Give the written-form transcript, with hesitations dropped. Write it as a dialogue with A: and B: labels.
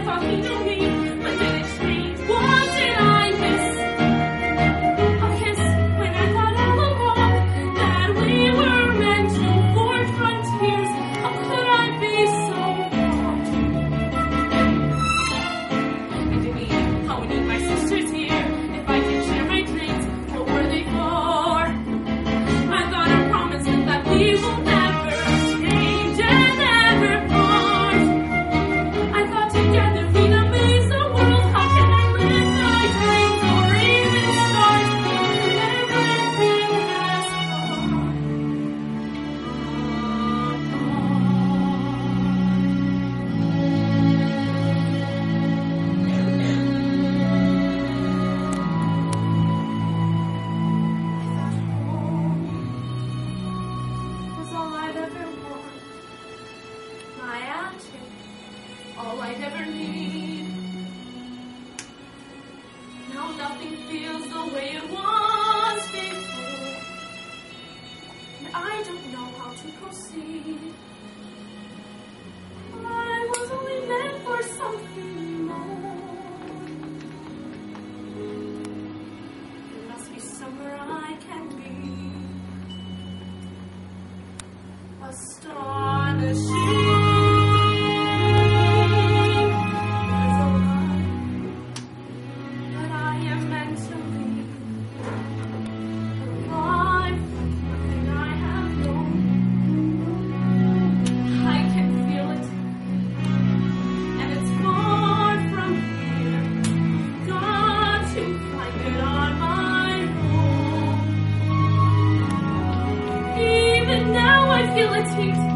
A: thought he knew me, but did it change? What did I miss? A kiss when I thought all along that we were meant to forge frontiers. How could I be so wrong? And to me, how I need my sisters here. If I can share my dreams, what were they for? I thought our promise was that we will never change and never part. I thought together we'd amaze the world. How can I live my dreams or even start when everything has gone? Was all I'd ever want, my attic, all I'd ever need. Now nothing feels the way it was before, and I don't know how to proceed. I was only meant for something more. There must be somewhere I can be. Astonishing. There's a light that I am meant to lead. A life that I have known. I can feel it, and it's far from here. Got to find it on my own. Even now I feel its heat.